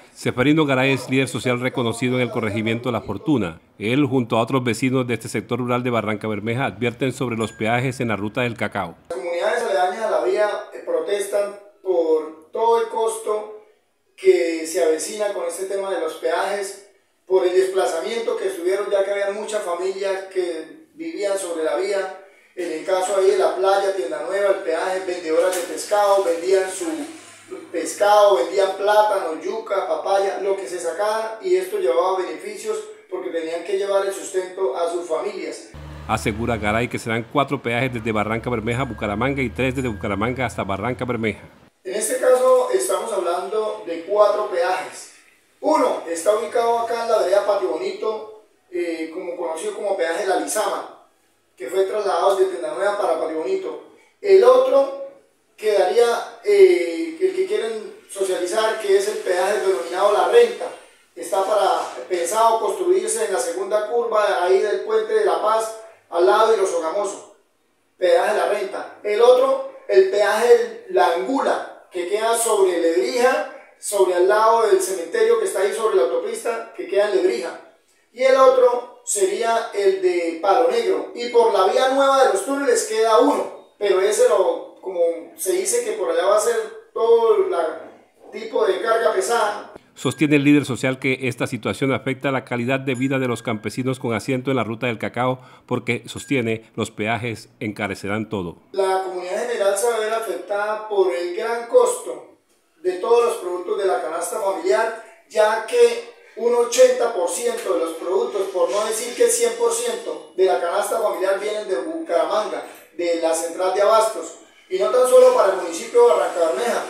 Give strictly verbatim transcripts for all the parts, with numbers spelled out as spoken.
Seferino Garay es líder social reconocido en el corregimiento La Fortuna. Él, junto a otros vecinos de este sector rural de Barrancabermeja, advierten sobre los peajes en la ruta del cacao. Las comunidades aledañas a la vía protestan por todo el costo que se avecina con este tema de los peajes, por el desplazamiento que estuvieron, ya que había muchas familias que vivían sobre la vía. En el caso ahí de la playa, Tienda Nueva, el peaje, vendedoras de pescado, vendían su pescado, vendían plátano, yuca, papaya, lo que se sacaba, y esto llevaba beneficios porque tenían que llevar el sustento a sus familias. Asegura Garay que serán cuatro peajes desde Barrancabermeja a Bucaramanga y tres desde Bucaramanga hasta Barrancabermeja. En este caso estamos hablando de cuatro peajes. Uno está ubicado acá en la vereda Patio Bonito, eh, como conocido como peaje La Lizama, que fue trasladado desde Tienda Nueva para Patio Bonito. El otro quedaría, eh, el que quieren socializar, que es el peaje denominado La Renta. Está para, pensado construirse en la segunda curva ahí del Puente de la Paz, al lado de Los Sogamosos. Peaje La Renta. El otro, el peaje La Angula, que queda sobre Lebrija, sobre al lado del cementerio que está ahí sobre la autopista, que queda en Lebrija. Y el otro sería el de Palo Negro. Y por la vía nueva de los túneles queda uno, pero ese lo, como se dice que por allá va a ser todo el tipo de carga pesada. Sostiene el líder social que esta situación afecta la calidad de vida de los campesinos con asiento en la ruta del cacao, porque, sostiene, los peajes encarecerán todo. La comunidad general se va a ver afectada por el gran costo de todos los productos de la canasta familiar, ya que un ochenta por ciento de los productos, por no decir que el cien por ciento de la canasta familiar, vienen de Bucaramanga, de la central de abastos, y no tan solo para el municipio de Barrancabermeja,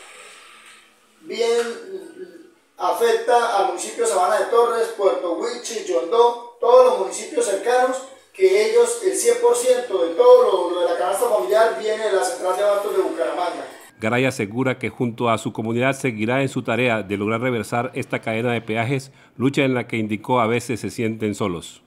bien afecta al municipio de Sabana de Torres, Puerto Wilches, Yondó, todos los municipios cercanos, que ellos, el cien por ciento de todo lo, lo de la canasta familiar viene de la central de abastos de Bucaramanga. Garay asegura que junto a su comunidad seguirá en su tarea de lograr reversar esta cadena de peajes, lucha en la que indicó a veces se sienten solos.